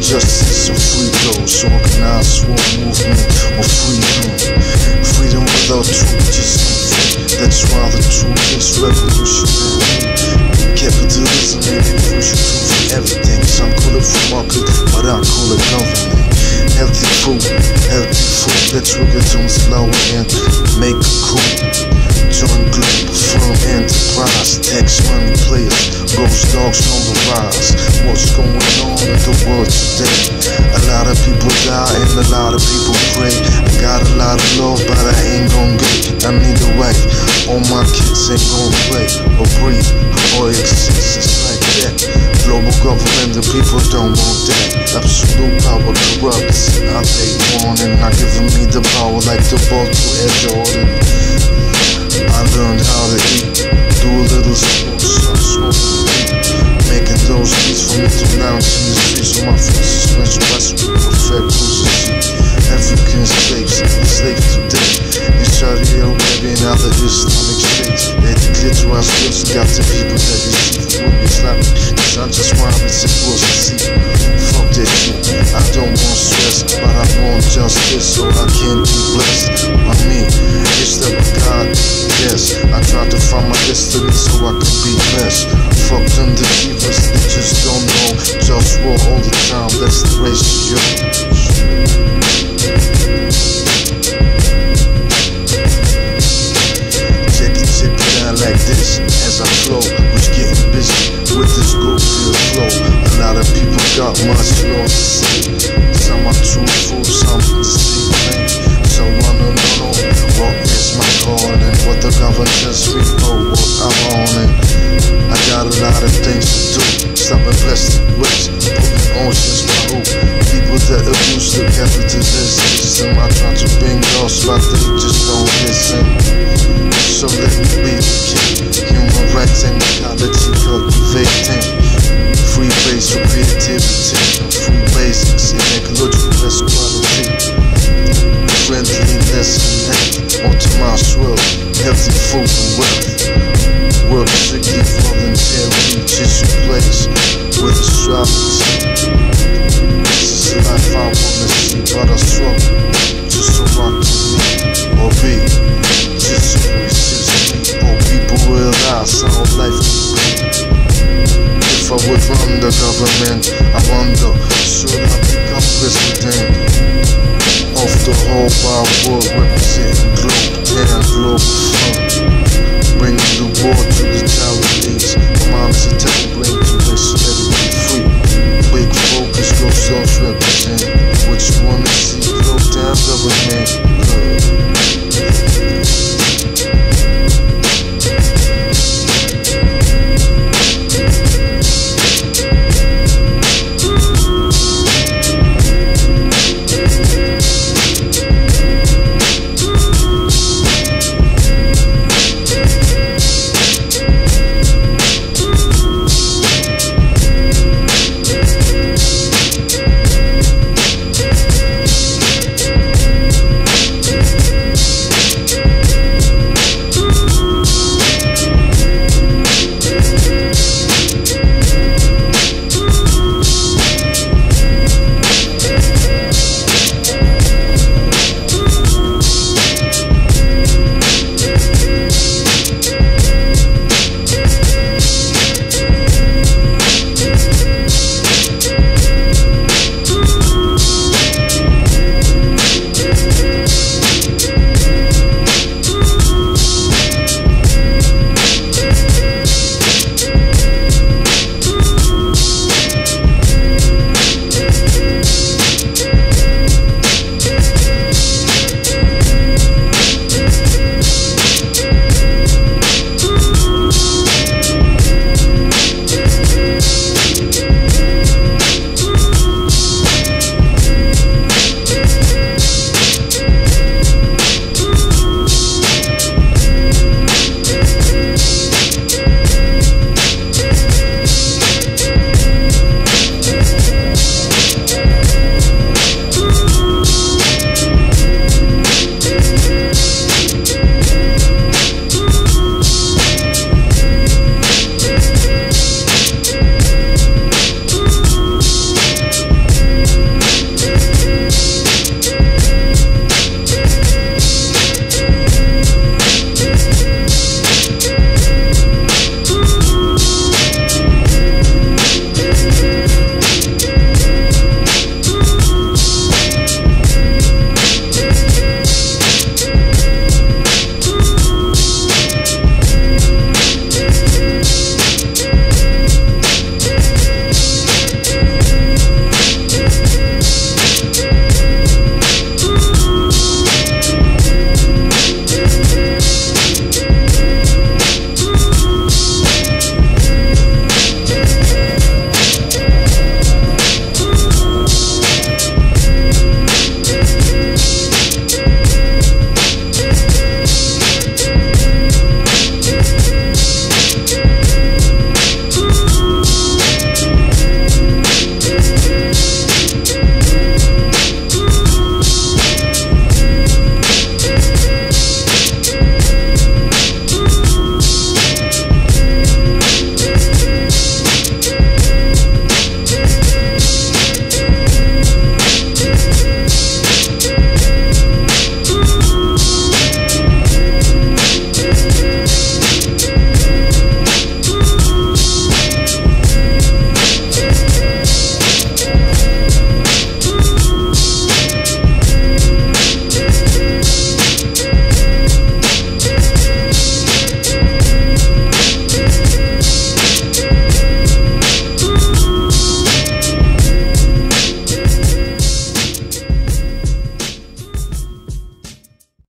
justice and free those, organized war movement or freedom. Freedom without truth, just something. That's why the truth is revolutionary. Capitalism ain't pushing truth for everything. Some call it free market, but I call it government. Healthy food that triggers on slow and make a coup. Join Globalfirm enterprise, tax money players, GhostDogz on the rise. What's going on in the world today? A lot of people die and a lot of people pray. I got a lot of love, but I ain't gon' get. I need a wife, all my kids ain't gon' play or breathe or exist. It's like that. Global government, the people don't want that. Absolute power corrupts. I take warning, not giving me the power like the ball to Air Jordan. I learned how to eat, do a little sports, making those beats for me to lounge in the streets of my faces. French west with perfect cruises. African slaves, enslaved today. Saudi Arabia and other Islamic states. They declare to our skills, got the people that deceive with Islamic. Cause I just want it's supposed to see. Fuck that shit, I don't want stress, but I want justice so I can be blessed by me. It's the God, yes. I try to find my destiny so I can be blessed. Fuck them deceivers, they just don't know. Just war all the time, that's the ratio. Like this, as I flow, was getting busy with this good feel flow. A lot of people got much more to say. Some are truthful, some deceiving. So wanna know what is my calling, what the governors repo, what I'm on it. I got a lot of things to do. Stopping plastic waste, putting oceans my hope. People that abuse the capitalist system, I try to bring lost, but they just don't listen. So let me be the king. Human rights and equality cultivating. Free base for creativity. Free basics in ecological equality. Friendliness and hate. Optimized world. Healthy food and wealth. Work strictly voluntary. Just a place with astrology. This is the life I wanna see, but I struggle just so I can be or be. Just so people realize how life can be. If I would run the government, I wonder, should I become president of the whole wide world, representing Globalfirm, bringing the war to the charities, from arms to table, bring to this